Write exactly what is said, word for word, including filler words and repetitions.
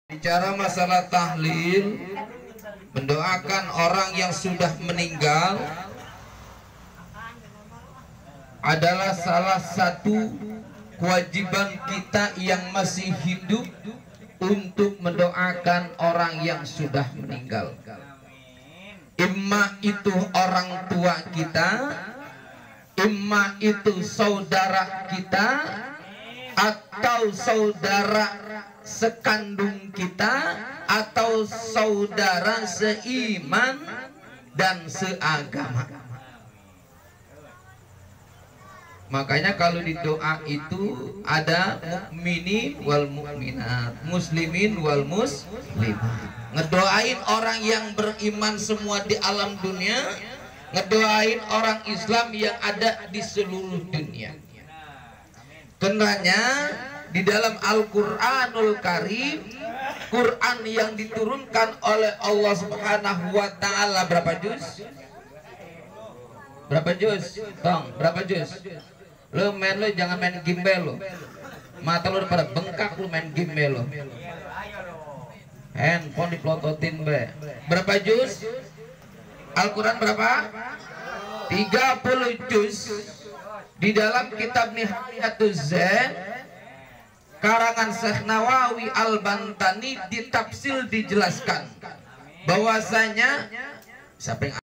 Bicara masalah tahlil, mendoakan orang yang sudah meninggal adalah salah satu kewajiban kita yang masih hidup untuk mendoakan orang yang sudah meninggal. Imma itu orang tua kita, imma itu saudara kita, atau saudara sekandung kita, atau saudara seiman dan seagama. Makanya kalau di doa itu ada mukminin wal mukminat, muslimin wal muslimat. Ngedoain orang yang beriman semua di alam dunia, ngedoain orang Islam yang ada di seluruh dunia. Karenanya di dalam Al-Qur'anul Karim, Quran yang diturunkan oleh Allah Subhanahu wa taala, berapa juz? Berapa juz? Tong, berapa juz? Lo main lo jangan main gimbal lo. Mata lo pada bengkak lo main gimbal lo. Handphone dipelototin be. Berapa juz? Al-Quran berapa? tiga puluh juz. Di dalam kitab Nihayatuz Zain karangan Syekh Nawawi Al-Bantani ditafsir dijelaskan bahwasanya siapa yang